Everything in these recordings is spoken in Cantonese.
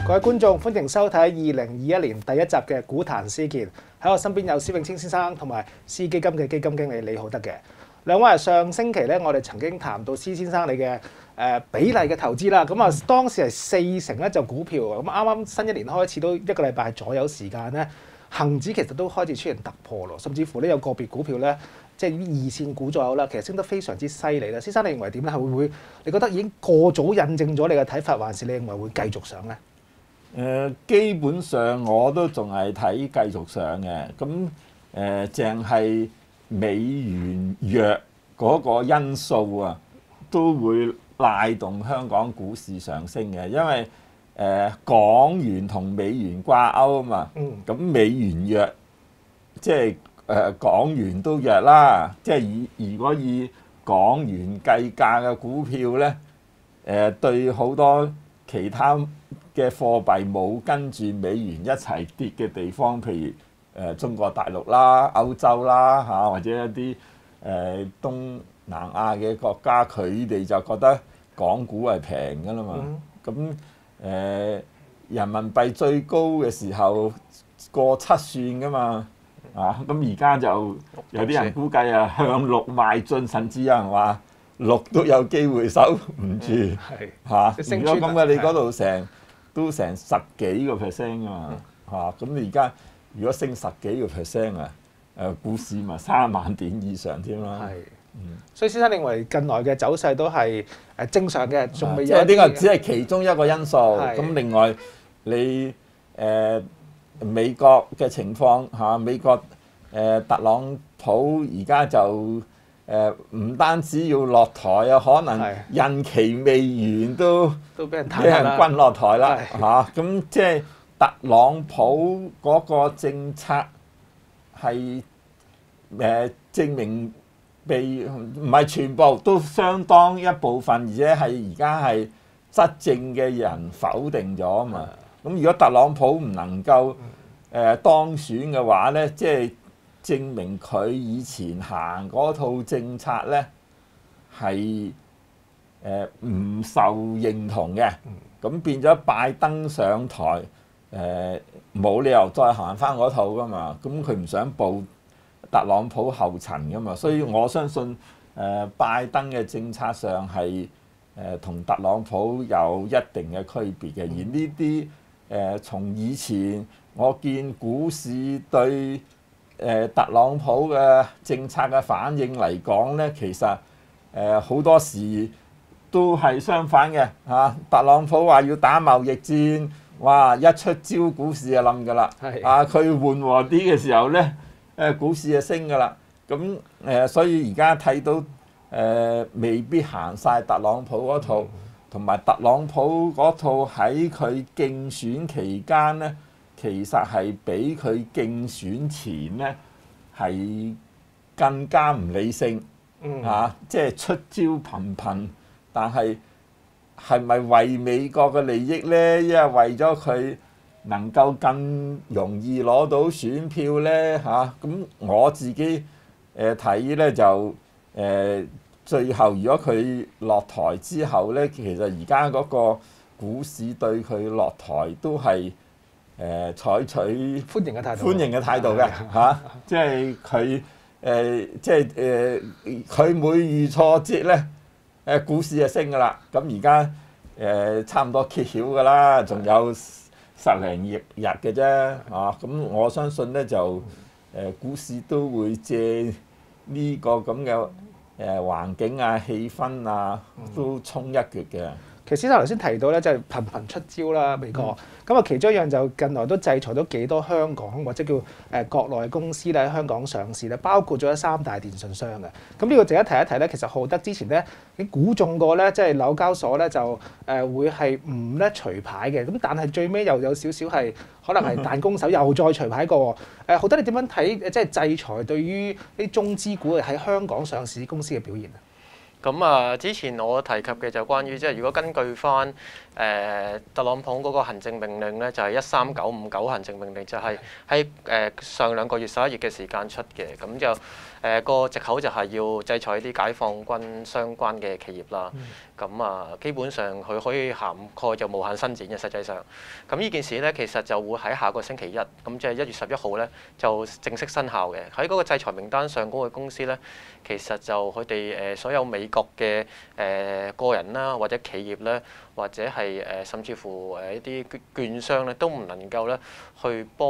各位觀眾，歡迎收睇2021年第一集嘅股壇思健。喺我身邊有施永青先生同埋施基金嘅基金經理李浩德嘅兩位。上星期咧，我哋曾經談到施先生你嘅比例嘅投資啦。咁啊，當時係40%咧就股票。咁啱啱新一年開始都一個禮拜左右時間咧，恆指其實都開始出現突破咯，甚至乎呢有個別股票咧，即係啲二線股左右啦，其實升得非常之犀利啦。施生，你認為點咧？係會唔會你覺得已經過早印證咗你嘅睇法，還是你認為會繼續上咧？ 基本上我都仲係睇繼續上嘅。咁淨係美元弱嗰個因素啊，都會帶動香港股市上升嘅，因為港元同美元掛鈎啊嘛。咁美元弱，即係港元都弱啦。即係如果以港元計價嘅股票咧，對好多其他嘅貨幣冇跟住美元一齊跌嘅地方，譬如中國大陸啦、歐洲啦嚇，或者一啲東南亞嘅國家，佢哋就覺得港股係平㗎啦嘛。咁人民幣最高嘅時候過7算㗎嘛。咁而家就有啲人估計啊，向6邁進，甚至有人話6都有機會守唔住嚇。如果咁嘅，你嗰度都成10幾個%㗎嘛嚇。咁你而家如果升10幾個%啊，股市咪3萬點以上添啦。 所以先生認為近來嘅走勢都係正常嘅，仲未有。 即係呢個只係其中一個因素。咁另外你美國嘅情況嚇，美國特朗普而家就唔單止要落台啊，可能任期未完都俾人轟落台啦嚇。咁即係特朗普嗰個政策係證明唔係全部，都相當一部分，而且係而家係執政嘅人否定咗啊嘛。咁如果特朗普唔能夠當選嘅話咧，即係證明佢以前行嗰套政策咧係唔受認同嘅。咁變咗拜登上台冇理由再行翻嗰套噶嘛。咁佢唔想步特朗普後塵噶嘛，所以我相信拜登嘅政策上係同特朗普有一定嘅區別嘅。而呢啲從以前我見股市對特朗普嘅政策嘅反應嚟講咧，其實好多時都係相反嘅嚇。特朗普話要打貿易戰，哇！一出招股市就冧㗎啦。佢緩和啲嘅時候咧，股市就升㗎啦。咁所以而家睇到未必行晒特朗普嗰套，同埋特朗普嗰套喺佢競選期間咧，其實係比佢競選前咧係更加唔理性嚇，即係出招頻頻，但係咪為美國嘅利益咧？因為為咗佢能夠更容易攞到選票咧嚇。咁我自己睇咧就最後如果佢落台之後咧，其實而家嗰個股市對佢落台都係採取歡迎嘅態度嘅嚇。即係佢佢每遇挫折咧，股市就升㗎啦。咁而家差唔多揭曉㗎啦，仲有10零日嘅啫嚇。咁我相信咧就股市都會借呢個咁嘅環境啊、氣氛啊，都衝一腳嘅。 其實先生頭先提到咧，即係頻頻出招啦，美國。咁啊，其中一樣就近來都制裁咗幾多香港或者叫國內公司咧喺香港上市咧，包括咗3大電信商嘅。咁呢個值得提一提咧。其實浩德之前咧已經估中過咧，即係紐交所咧就會係唔咧除牌嘅。咁但係最尾又有少少係可能係彈弓手，又再除牌過。浩德你點樣睇即係制裁對於啲中資股喺香港上市公司嘅表現啊？ 咁啊，之前我提及嘅就關於即係如果根據翻特朗普嗰個行政命令咧，就係13959行政命令，就係喺上2個月11月嘅時間出嘅。咁就個藉口就係要制裁啲解放軍相關嘅企業啦。咁基本上佢可以涵蓋就無限伸展嘅實際上。咁呢件事呢，其實就會喺下個星期一，咁即係1月11號呢，就正式生效嘅。喺嗰個制裁名單上嗰個公司呢，其實就佢哋所有美國嘅個人啦，或者企業咧，或者係甚至乎一啲券商咧，都唔能夠咧去幫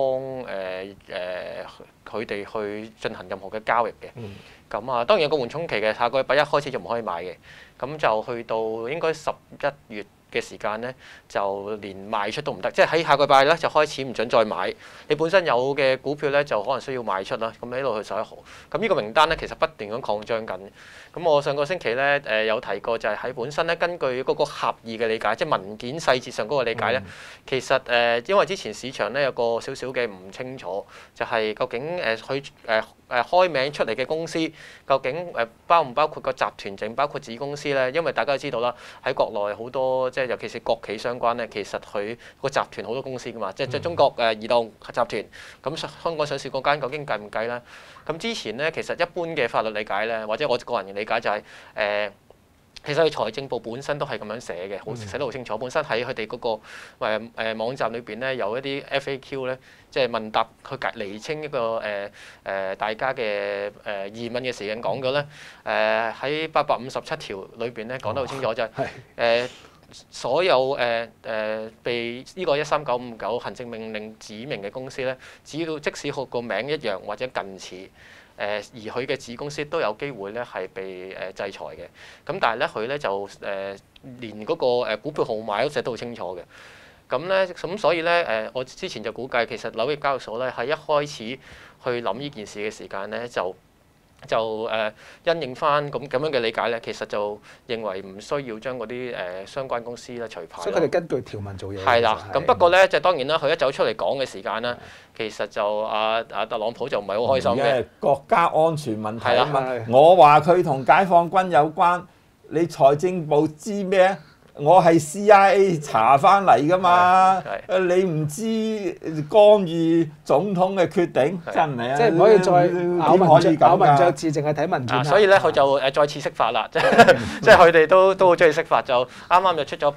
佢哋去進行任何嘅交易嘅。咁當然有個緩衝期嘅，下個禮拜一開始就唔可以買嘅。咁就去到應該11月嘅時間咧，就連賣出都唔得，即係喺下個禮拜咧就開始唔準再買。你本身有嘅股票咧，就可能需要賣出啦。咁喺度去11號，咁呢個名單咧其實不斷咁擴張緊。咁我上個星期咧有提過，就係喺本身咧根據嗰個合意嘅理解，即係文件細節上嗰個理解咧，其實因為之前市場咧有個少少嘅唔清楚，就係究竟佢開名出嚟嘅公司，究竟包唔包括個集團，淨包括子公司咧？因為大家都知道啦，喺國內好多即係尤其是國企相關咧，其實佢個集團好多公司噶嘛，即係中國移動集團，咁香港上市嗰間究竟計唔計咧？咁之前咧其實一般嘅法律理解咧，或者我個人嘅理解就係其實佢財政部本身都係咁樣寫嘅，寫得好清楚。本身喺佢哋嗰個網站裏邊咧，有一啲 FAQ 咧，即係問答去釐清一個大家嘅疑問嘅時間講咗咧，喺857條裏邊咧講得好清楚，就係所有被呢個13959行政命令指明嘅公司咧，只要即使佢個名一樣或者近似，而佢嘅子公司都有機會咧係被制裁嘅。咁但係咧佢咧就連嗰個股票號碼都寫得好清楚嘅。咁所以咧我之前就估計其實紐約交易所咧喺一開始去諗呢件事嘅時間咧就因應翻咁樣嘅理解咧，其實就認為唔需要將嗰啲相關公司咧除牌。 所以佢哋根據條文做嘢。 係啦，咁不過咧就當然啦，佢一走出嚟講嘅時間咧，其實就特朗普就唔係好開心嘅。 國家安全問題啊嘛，我話佢同解放軍有關，你財政部知咩？我係 CIA 查翻嚟㗎嘛，你唔知干預總統嘅決定，真係啊！ 即係唔可以再咬文嚼字，淨係睇文件。 所以咧，佢就再次釋法啦，即係佢哋都好中意釋法，就啱啱就出咗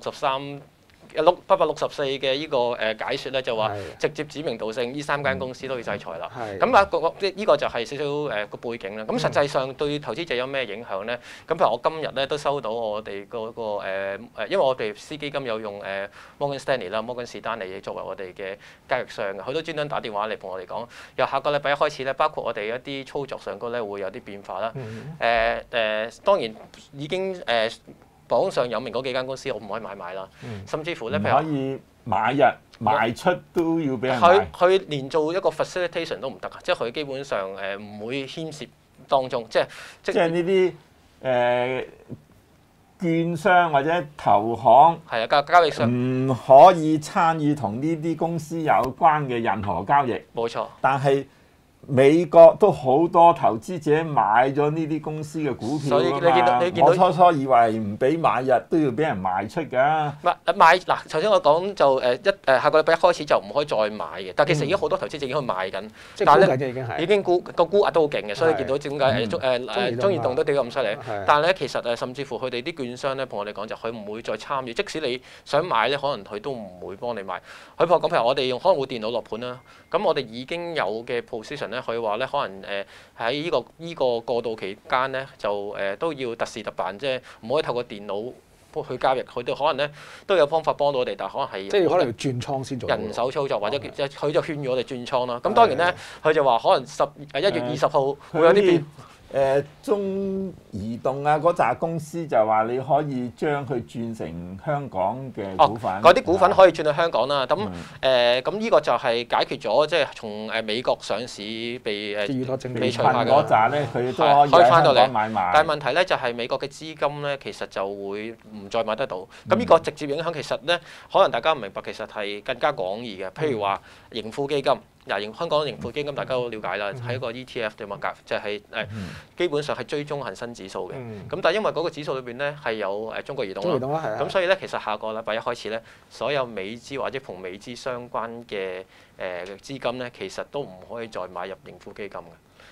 864嘅呢個解説咧，就話直接指名道姓呢3間公司都要制裁啦。咁呢個就係少少個背景啦。咁實際上對投資者有咩影響咧？咁譬如我今日咧都收到我哋嗰個因為我哋私基金有用摩根士丹利啦，摩根士丹利作為我哋嘅交易商嘅，佢都專登打電話嚟同我哋講，由下個禮拜一開始咧，包括我哋一啲操作上高咧會有啲變化啦。當然已經榜上有名嗰幾間公司，我唔可以買賣啦。甚至乎咧，譬如可以買入賣出都要俾人買。 佢連做一個 facilitation 都唔得啊！即係佢基本上唔會牽涉當中，即係呢啲券商或者投行係啊，交易商唔可以參與同呢啲公司有關嘅任何交易。 冇錯， 但係美國都好多投資者買咗呢啲公司嘅股票，所以你見到我初以為唔俾買入都要俾人賣出㗎。 買嗱，頭先我講就下個禮拜一開始就唔可以再買嘅，但其實已經好多投資者已經去賣緊，但係咧已經個沽壓都好勁嘅，所以見到點解中移動都跌咁犀利。但係咧其實甚至乎佢哋啲券商咧同我哋講就佢唔會再參與，即使你想買咧，可能佢都唔會幫你買。佢講譬如我哋可能會電腦落盤啦，咁我哋已經有嘅 position。佢話咧，可能喺呢個過渡期間咧，就都要特事特辦，即係唔可以透過電腦去交易。佢哋可能咧都有方法幫到我哋，但係可能係即係可能要轉倉先做人手操作，或者佢就勸喻我哋轉倉啦。咁當然咧，佢就話可能1月20號會有啲變。 中移動啊嗰扎公司就話你可以將佢轉成香港嘅股份， 嗰啲股份可以轉去香港啦。咁呢個就係解決咗即係從美國上市被除牌嗰扎咧，佢都可以翻到嚟買賣。 但係問題咧就係美國嘅資金咧，其實就會唔再買得到。咁呢個直接影響其實咧，可能大家唔明白，其實係更加廣義嘅。譬如話盈富基金。香港盈富基金大家都了解啦，係一個 ETF 對嘛，就係基本上係追蹤恒生指數嘅。咁但係因為嗰個指數裏邊咧係有中國移動啦，咁所以咧其實下個禮拜一開始咧，所有美資或者同美資相關嘅資金咧，其實都唔可以再買入盈富基金嘅。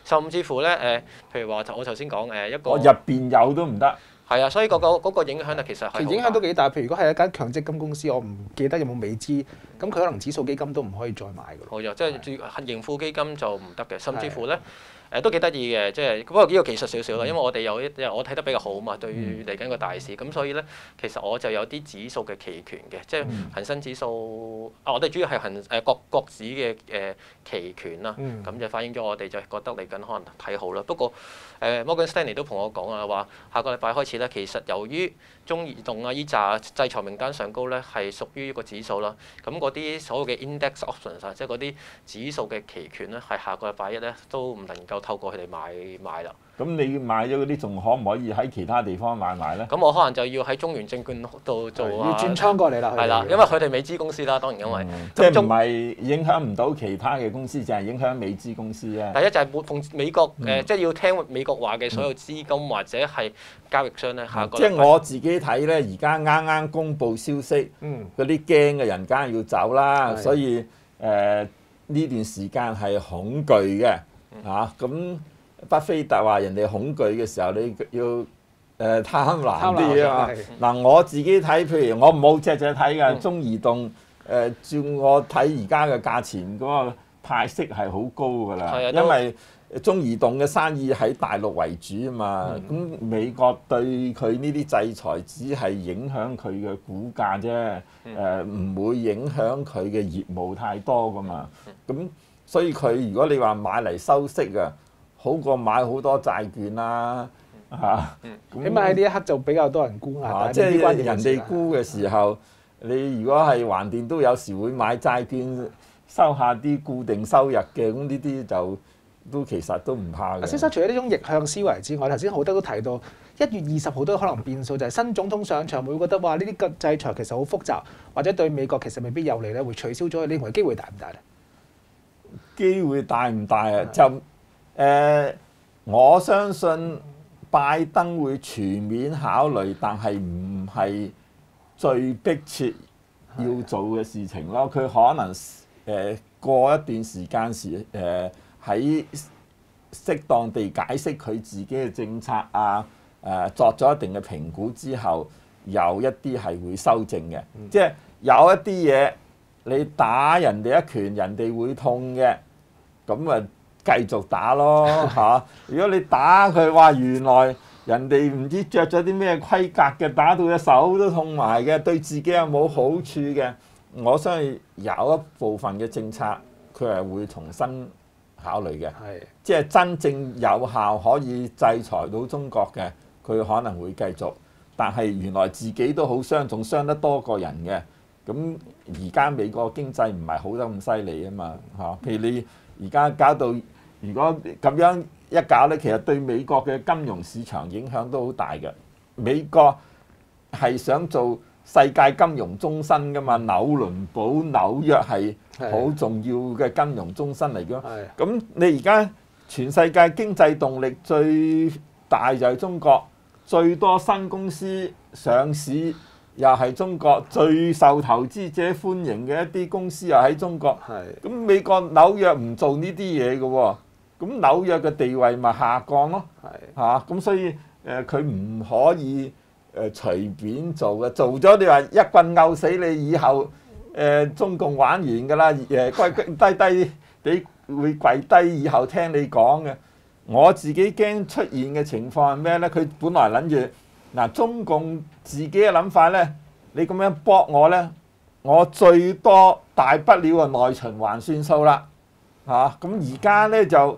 甚至乎咧譬如話我頭先講一個我入邊有都唔得。 係啊，所以嗰個影響力其實係影響都幾大。譬如如果係一間強積金公司，我唔記得有冇美資，咁佢可能指數基金都唔可以再買㗎咯。 冇錯，即係盈富基金就唔得嘅，甚至乎咧。都幾得意嘅，即係不過呢個技術少少啦，因為我哋我睇得比較好嘛，對於嚟緊個大市，咁所以咧其實我就有啲指數嘅期權嘅，即係恒生指數我哋主要係國指嘅期權啦，咁就反映咗我哋就覺得嚟緊可能睇好啦。不過Morgan Stanley 都同我講啊，話下個禮拜開始咧，其實由於中移動啊依紮制裁名單上高咧係屬於一個指數啦，咁嗰啲所謂嘅 index options 啊，即係嗰啲指數嘅期權咧，係下個禮拜一咧都唔能夠透過佢哋買啦。 咁你買咗嗰啲，仲可唔可以喺其他地方買賣咧？ 咁我可能就要喺中原證券度做要轉倉過嚟啦。 係啦，因為佢哋美資公司啦，當然因為即係唔係影響唔到其他嘅公司，淨係影響美資公司啊。 第一就係奉美國即係要聽美國話嘅所有資金或者係交易商咧，下個即係我自己睇咧，而家啱啱公布消息，嗰啲驚嘅人梗係要走啦，所以呢段時間係恐懼嘅嚇。咁巴菲特話人哋恐懼嘅時候，你要貪婪啲啊嘛。嗱，我自己睇，譬如我冇隻睇嘅中移動，照我睇而家嘅價錢嗰個派息係好高㗎啦，因為中移動嘅生意喺大陸為主啊嘛。咁美國對佢呢啲制裁只係影響佢嘅股價啫，唔會影響佢嘅業務太多㗎嘛。咁所以佢如果你話買嚟收息啊，好過買好多債券啦嚇。 起碼喺呢一刻就比較多人沽啊。 即係人哋沽嘅時候，你如果係橫掂都有時會買債券收下啲固定收入嘅，咁呢啲就都其實都唔怕嘅。 先生，除咗呢種逆向思維之外，頭先好多都提到1月20號都可能變數，就係新總統上場會覺得話呢啲制裁其實好複雜，或者對美國其實未必有利咧，會取消咗。你認為機會大唔大咧？ 機會大唔大啊？就我相信拜登會全面考慮，但係唔係最迫切要做嘅事情咯。佢可能過一段時間喺適當地解釋佢自己嘅政策啊，作咗一定嘅評估之後，有一啲係會修正嘅。即係有一啲嘢你打人哋一拳，人哋會痛嘅，咁啊繼續打咯嚇。如果你打佢話原來人哋唔知着咗啲咩規格嘅，打到隻手都痛埋嘅，對自己有冇好處嘅，我相信有一部分嘅政策佢係會重新考慮嘅。即係真正有效可以制裁到中國嘅，佢可能會繼續。但係原來自己都好傷，仲傷得多過人嘅。咁而家美國經濟唔係好得咁犀利啊嘛嚇。譬如你而家搞到，如果咁樣一搞咧，其實對美國嘅金融市場影響都好大嘅。美國係想做世界金融中心噶嘛，紐倫堡、紐約係好重要嘅金融中心嚟嘅。咁你而家全世界經濟動力最大就係中國，最多新公司上市又係中國，最受投資者歡迎嘅一啲公司又喺中國。咁美國紐約唔做呢啲嘢嘅喎，咁紐約嘅地位咪下降咯。咁所以佢唔可以隨便做嘅，做咗你話一棍毆死你，以後中共玩完㗎啦，低你會跪低，以後聽你講嘅。我自己驚出現嘅情況係咩咧？佢本來諗住嗱，中共自己嘅諗法咧，你咁樣搏我咧，我最多大不了啊內循環算數啦嚇。咁而家咧就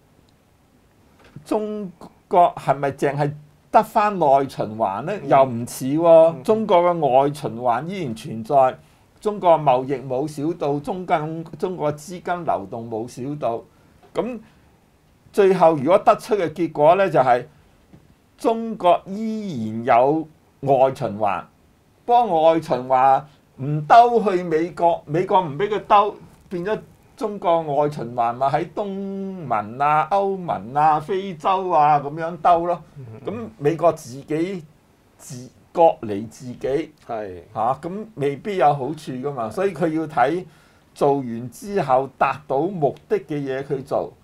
中國係咪淨係得返內循環咧？又唔似喎。中國嘅外循環依然存在，中國貿易冇少到，中國資金流動冇少到。咁最後如果得出嘅結果咧，就係中國依然有外循環，幫外循環唔兜去美國，美國唔俾佢兜，變咗中國外循環咪喺東盟啊、歐盟啊、非洲啊咁樣兜咯。咁美國自己割離自己咁未必有好處噶嘛。所以佢要睇做完之後達到目的嘅嘢佢做。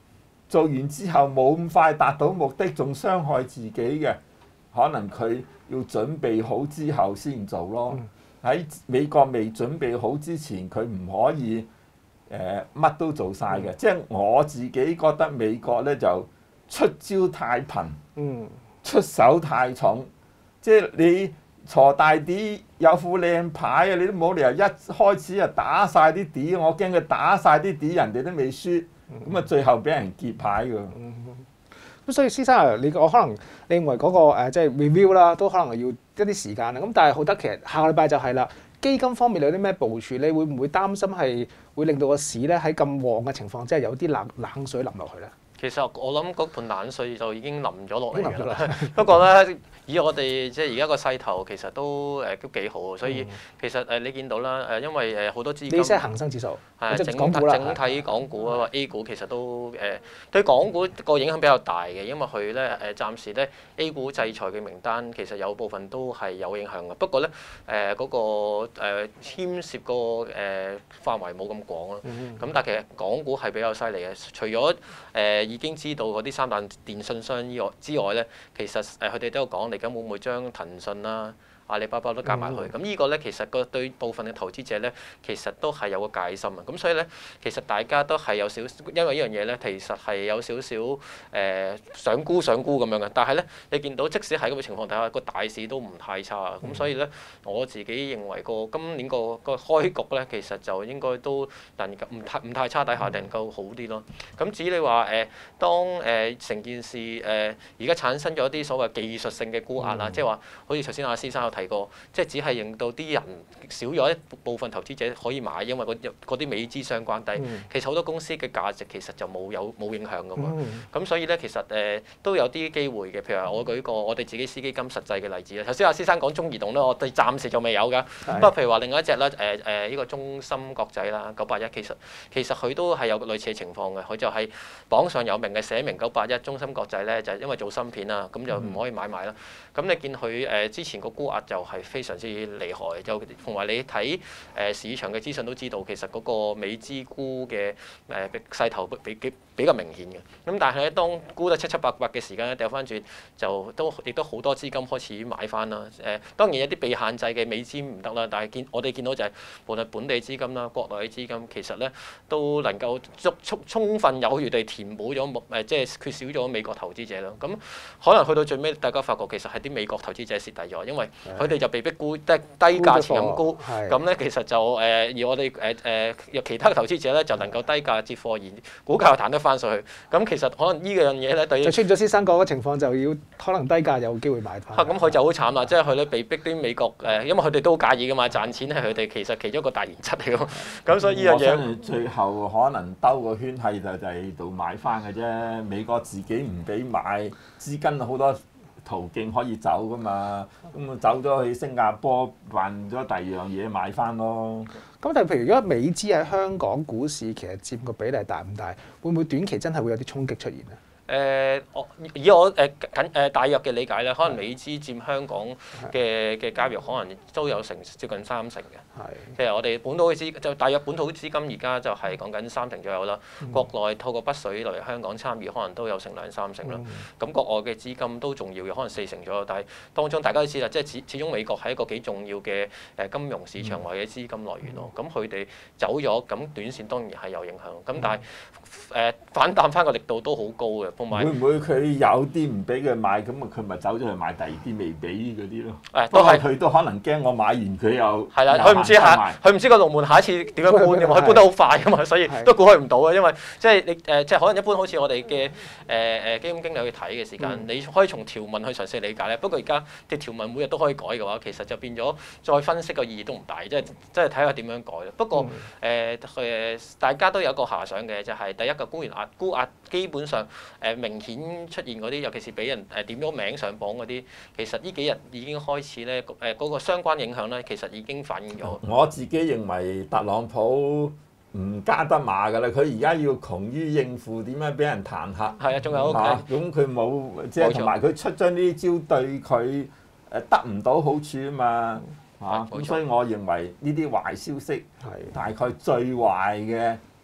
做完之後冇咁快達到目的，仲傷害自己嘅，可能佢要準備好之後先做咯。喺美國未準備好之前，佢唔可以乜都做晒嘅。即係我自己覺得美國咧就出招太頻，出手太重。即係你鋤大啲有副靚牌啊，你都冇理由一開始就打晒啲啲，我驚佢打晒啲啲，人哋都未輸，咁啊最後俾人劫牌㗎。 咁所以施生啊，我可能你認為嗰個即係 review 啦，都可能要一啲時間啦。咁但係好得其實下個禮拜就係啦，基金方面你有啲咩部署？你會唔會擔心係會令到個市咧喺咁旺嘅情況之下有啲冷水淋落去咧？ 其實我諗嗰盤冷水就已經淋咗落嚟㗎啦。不過咧，以我哋即係而家個勢頭，其實都幾好，所以其實你見到啦因為好多資金， 你即係恒生指數， 係整體港股啊，A 股其實都對港股個影響比較大嘅，因為佢咧暫時咧 A 股制裁嘅名單其實有部分都係有影響嘅。不過咧嗰個牽涉個範圍冇咁廣咯。咁但係其實港股係比較犀利嘅，除咗已經知道嗰啲三大電信商之外咧，其實佢哋都有講嚟緊會唔會將騰訊啦、阿里巴巴都加埋去。咁呢個咧其實對部分嘅投資者咧，其實都係有個戒心啊。咁所以咧，其實大家都係有少，因為呢樣嘢咧，其實係有少少想沽咁樣嘅。但係咧，你見到即使喺咁嘅情況底下，個大市都唔太差。咁所以咧，我自己認為今年個開局咧，其實就應該都唔太差底下，能夠好啲咯。咁至於你話當成件事而家產生咗啲所謂技術性嘅沽壓啦，即係話好似頭先阿施生有提過，即係只係令到啲人少咗一部分投資者可以買，因為嗰啲美資相關。但係其實好多公司嘅價值其實就冇影響噶嘛。咁所以咧，其實都有啲機會嘅。譬如話我舉個我哋自己私基金實際嘅例子啦。頭先阿施生講中移動咧，我哋暫時就未有㗎。不過譬如話另外一隻咧呢個中芯國際啦981，其實佢都係有類似嘅情況嘅。佢就係榜上有名嘅寫明981中芯國際咧，就係因為做芯片啊，咁就唔可以買賣啦。咁你見佢之前個沽壓就係非常之厲害，就同埋你睇市場嘅資訊都知道，其實嗰個美資沽嘅勢頭比較明顯嘅。咁但係咧，當沽得七七八八嘅時間咧，掉翻轉就亦都好多資金開始買翻啦。當然有啲被限制嘅美資唔得啦，但係我哋見到就係無論本地資金啦、國內嘅資金，其實咧都能夠充分有餘地填補咗即係缺少咗美國投資者啦。咁可能去到最尾，大家發覺其實係啲美國投資者蝕底咗，因為佢哋就被逼沽低價錢咁沽。咁咧其實就而我哋其他嘅投資者咧就能夠低價接貨，而股價又彈得翻上去。咁其實可能呢樣嘢咧對就出現咗施生講嘅情況，就要可能低價有機會買翻。 咁佢就好慘啦，即係佢咧被逼啲美國因為佢哋都介意噶嘛，賺錢係佢哋其實其中一個大原則嚟㗎。咁所以呢樣嘢最後可能兜個圈係就係度買翻嘅啫。美國自己唔俾買，資金好多途徑可以走噶嘛，咁啊走咗去新加坡辦咗第二樣嘢買翻咯。 咁但係譬如如果美資喺香港股市其實佔個比例大唔大？會唔會短期真係會有啲衝擊出現啊？ 以我大約嘅理解咧，可能美資佔香港嘅交易可能都有接近30%嘅。譬如我哋本土嘅就大約本土資金而家就係講緊30%左右啦。國內透過北水嚟香港參與，可能都有成2-3成啦。咁國外嘅資金都重要嘅，可能4成左右。但係當中大家都知啦，即係始終美國係一個幾重要嘅金融市場或者資金來源咯。咁佢哋走咗，咁短線當然係有影響。咁但係反彈翻個力度都好高嘅。會唔會佢有啲唔俾佢買，咁啊佢咪走咗去買第二啲未俾嗰啲咯？ 都係佢都可能驚我買完佢又係啦，佢唔知個龍門下一次點樣搬嘅嘛，佢搬得好快嘅嘛，所以都估佢唔到嘅。因為即係你即係可能一般好似我哋嘅基金經理去睇嘅時間，你可以從條文去嘗試理解咧。不過而家啲條文每日都可以改嘅話，其實就變咗再分析嘅意義都唔大，即係睇下點樣改。不過大家都有個遐想嘅，就係第一個沽壓基本上明顯出現嗰啲，尤其是俾人點咗名上榜嗰啲，其實呢幾日已經開始咧嗰個相關影響咧，其實已經反映咗。 我自己認為特朗普唔加得碼㗎啦，佢而家要窮於應付點樣俾人彈劾。 係啊，仲有咁佢冇即係同埋佢出咗呢招對佢得唔到好處啊嘛咁所以我認為呢啲壞消息大概最壞嘅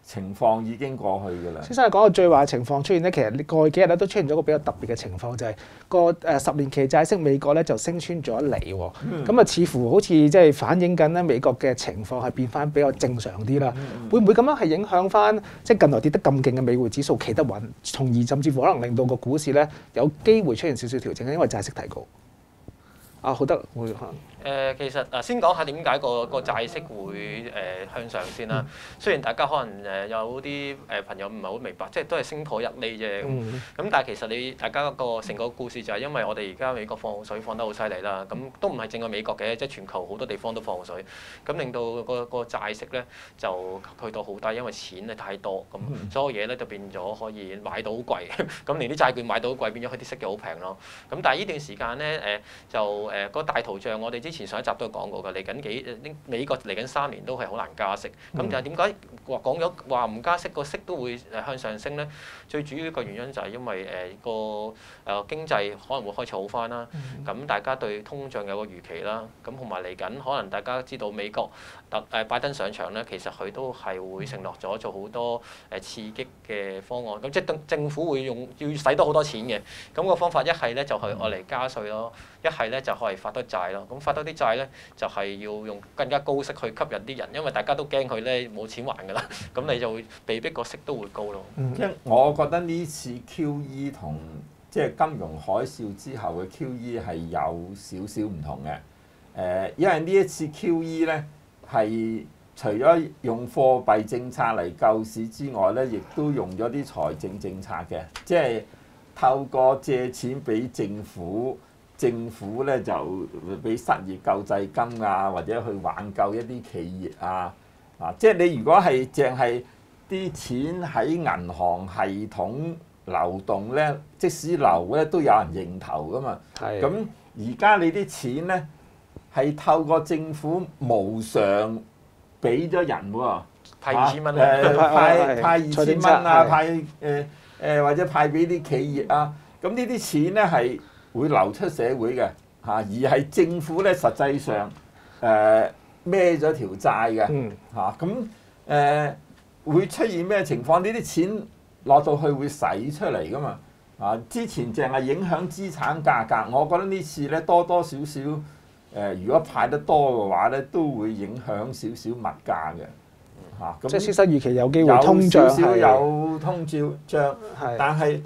情況已經過去㗎啦。 先生講到最壞嘅情況出現咧，其實過去幾日咧都出現咗個比較特別嘅情況，就係個10年期債息美國咧就升穿咗1厘喎。咁啊，似乎好似即係反映緊咧美國嘅情況係變翻比較正常啲啦。會唔會咁樣係影響翻即係近來跌得咁勁嘅美匯指數企得穩，從而甚至乎可能令到個股市咧有機會出現少少調整，因為債息提高？啊，好得會可能。 其實先講下點解個債息會向上先啦。雖然大家可能有啲朋友唔係好明白，即係都係升破1厘啫。咁但係其實大家個成個故事就係因為我哋而家美國放水放得好犀利啦。咁都唔係淨係美國嘅，即係全球好多地方都放水。咁令到個債息咧就去到好低，因為錢咧太多，咁所有嘢咧就變咗可以買到好貴。咁連啲債券買到好貴，變咗佢啲息就好平咯。咁但係呢段時間咧個大圖像我哋之前上一集都有講過㗎，嚟緊美國嚟緊3年都係好難加息。咁但係點解講咗話唔加息個息都會向上升咧？最主要一個原因就係因為經濟可能會開始好翻啦。咁大家對通脹有個預期啦。咁同埋嚟緊可能大家知道美國拜登上場咧，其實佢都係會承諾咗做好多刺激嘅方案。咁即係政府會要使多好多錢嘅。咁個方法一係咧就係愛嚟加稅咯，一係咧就係發多債咯。咁發多啲債咧就係要用更加高息去吸引啲人，因為大家都驚佢咧冇錢還㗎啦。咁你就會被逼個息都會高咯。 即係我覺得呢次 QE 同即係金融海嘯之後嘅 QE 係有少少唔同嘅。因為呢一次 QE 咧係除咗用貨幣政策嚟救市之外咧，亦都用咗啲財政政策嘅，即係透過借錢俾政府咧就俾失業救濟金啊，或者去挽救一啲企業啊。即係你如果係淨係啲錢喺銀行系統流動咧，即使流咧都有人認頭㗎嘛。咁而家你啲錢咧係透過政府無償俾咗人喎， 派2000蚊派2000蚊啊，派或者派俾啲企業啊。咁呢啲錢咧係會流出社會嘅而係政府咧實際上孭咗條債嘅咁會出現咩情況？呢啲錢落到去會使出嚟噶嘛之前淨係影響資產價格，我覺得呢次咧多多少少如果派得多嘅話咧，都會影響少少物價嘅即係先生預期有機會通脹有少少有通脹，但係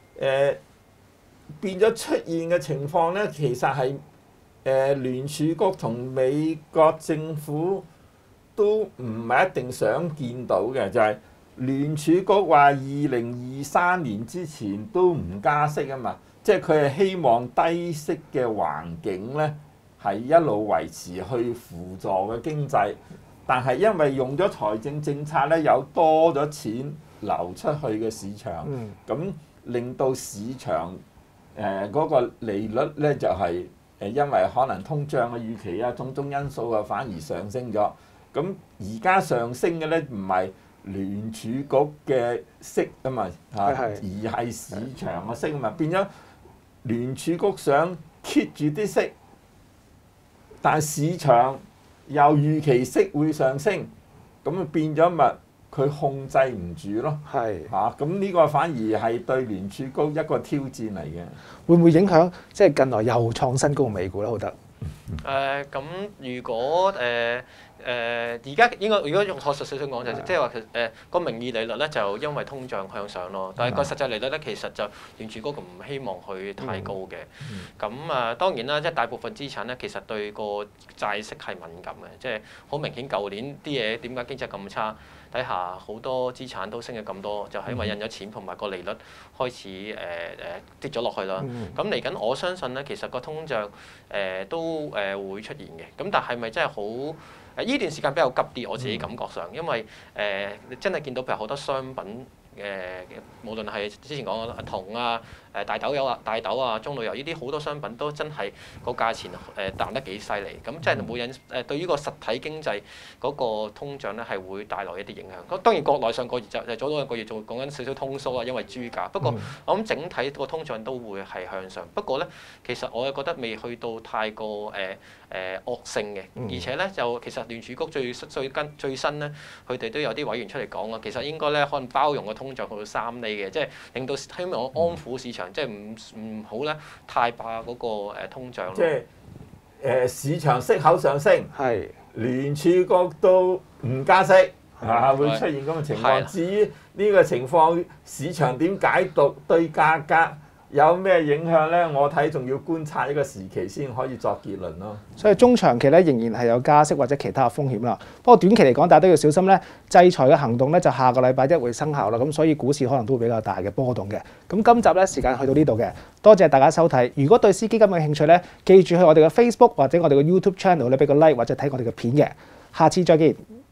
變咗出現嘅情況咧，其實係聯儲局同美國政府都唔係一定想見到嘅，就係聯儲局話2023年之前都唔加息啊嘛，即係佢係希望低息嘅環境咧係一路維持去輔助嘅經濟，但係因為用咗財政政策咧，有多咗錢流出去嘅市場，咁令到市場嗰個利率咧就係因為可能通脹嘅預期啊，種種因素啊反而上升咗。咁而家上升嘅咧唔係聯儲局嘅息啊嘛而係市場嘅息啊嘛，變咗聯儲局想 keep 住啲息，但係市場又預期息會上升，咁啊變咗咪佢控制唔住咯。咁呢個反而係對聯儲局一個挑戰嚟嘅。 會唔會影響即係近來又創新高嘅美股咧？好得咁如果而家應該如果用學術少少講就即係話個名義利率咧就因為通脹向上咯，但係個實際利率咧其實就聯儲局唔希望佢太高嘅。咁當然啦，即係大部分資產咧其實對個債息係敏感嘅，即係好明顯舊年啲嘢點解經濟咁差底下好多資產都升咗咁多，就係因為印咗錢同埋個利率開始跌咗落去啦。咁嚟緊我相信咧，其實個通脹都會出現嘅。咁但係咪真係好？呢段時間比較急啲，我自己感覺上，因為你真係見到譬如好多商品無論係之前講嘅銅啊、大豆啊、棕櫚油呢啲好多商品都真係個價錢彈得幾犀利，咁即係冇引對於個實體經濟嗰個通脹咧係會帶來一啲影響。咁當然國內上個月就早兩個月仲講緊少少通縮啦，因為豬價。不過我諗整體個通脹都會係向上。不過咧，其實我又覺得未去到太過惡性嘅，而且咧就其實聯儲局最新咧，佢哋都有啲委員出嚟講啊，其實應該咧可能包容個通脹去到3厘嘅，即係令到希望安撫市場，即係唔好咧太怕嗰個通脹咯。 即係市場息口上升， 係聯儲局都唔加息會出現咁嘅情況。至於呢個情況，市場點解讀對價格有咩影響咧？我睇仲要觀察一個時期先可以作結論咯。 所以中長期咧仍然係有加息或者其他嘅風險啦。不過短期嚟講，大家都要小心咧，制裁嘅行動咧就下個禮拜1會生效啦。咁所以股市可能都會比較大嘅波動嘅。咁今集咧時間去到呢度嘅，多謝大家收睇。如果對私基金嘅興趣咧，記住去我哋嘅 Facebook 或者我哋嘅 YouTube channel 咧俾個 like 或者睇我哋嘅片嘅。下次再見。